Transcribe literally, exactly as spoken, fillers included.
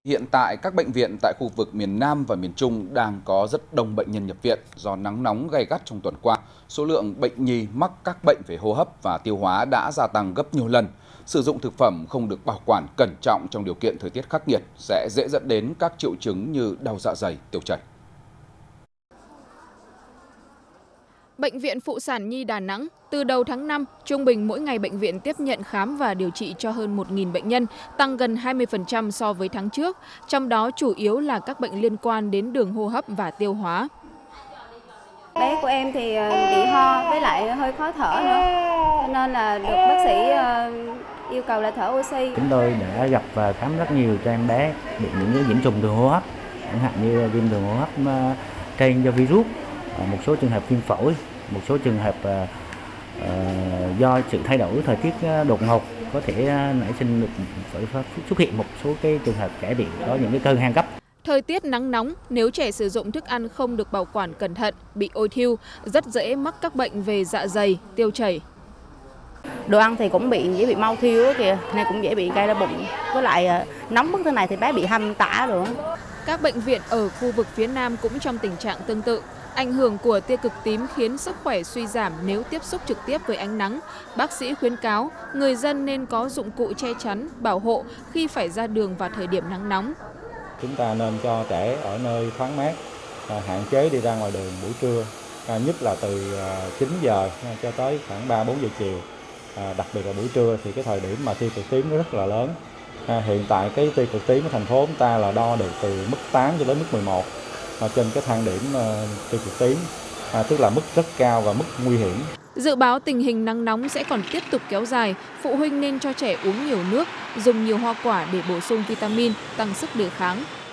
Hiện tại, các bệnh viện tại khu vực miền Nam và miền Trung đang có rất đông bệnh nhân nhập viện do nắng nóng gay gắt trong tuần qua. Số lượng bệnh nhi mắc các bệnh về hô hấp và tiêu hóa đã gia tăng gấp nhiều lần. Sử dụng thực phẩm không được bảo quản cẩn trọng trong điều kiện thời tiết khắc nghiệt sẽ dễ dẫn đến các triệu chứng như đau dạ dày, tiêu chảy. Bệnh viện Phụ sản Nhi Đà Nẵng, từ đầu tháng năm, trung bình mỗi ngày bệnh viện tiếp nhận khám và điều trị cho hơn một nghìn bệnh nhân, tăng gần hai mươi phần trăm so với tháng trước, trong đó chủ yếu là các bệnh liên quan đến đường hô hấp và tiêu hóa. Bé của em thì bị ho với lại hơi khó thở nữa, nên là được bác sĩ yêu cầu là thở oxy. Chúng tôi đã gặp và khám rất nhiều cho em bé bị những cái nhiễm trùng đường hô hấp, chẳng hạn như viêm đường hô hấp trên do virus, một số trường hợp viêm phổi, một số trường hợp uh, uh, do sự thay đổi thời tiết đột ngột có thể nảy sinh được xuất hiện một số cái trường hợp trẻ bị có những cái cơn hen cấp. Thời tiết nắng nóng, nếu trẻ sử dụng thức ăn không được bảo quản cẩn thận, bị ôi thiêu, rất dễ mắc các bệnh về dạ dày, tiêu chảy. Đồ ăn thì cũng bị dễ bị mau thiêu kìa, nên cũng dễ bị gai ra bụng. Với lại nóng bức thế này thì bé bị hăm tả rồi. Các bệnh viện ở khu vực phía Nam cũng trong tình trạng tương tự. Ảnh hưởng của tia cực tím khiến sức khỏe suy giảm nếu tiếp xúc trực tiếp với ánh nắng. Bác sĩ khuyến cáo người dân nên có dụng cụ che chắn, bảo hộ khi phải ra đường vào thời điểm nắng nóng. Chúng ta nên cho trẻ ở nơi thoáng mát, hạn chế đi ra ngoài đường buổi trưa, nhất là từ chín giờ cho tới khoảng ba bốn giờ chiều. Đặc biệt là buổi trưa thì cái thời điểm mà tia cực tím nó rất là lớn. Hiện tại cái tia cực tím của thành phố chúng ta là đo được từ mức tám cho đến mức mười một. Trên cái thang điểm tia cực tím, à, tức là mức rất cao và mức nguy hiểm. Dự báo tình hình nắng nóng sẽ còn tiếp tục kéo dài, phụ huynh nên cho trẻ uống nhiều nước, dùng nhiều hoa quả để bổ sung vitamin, tăng sức đề kháng.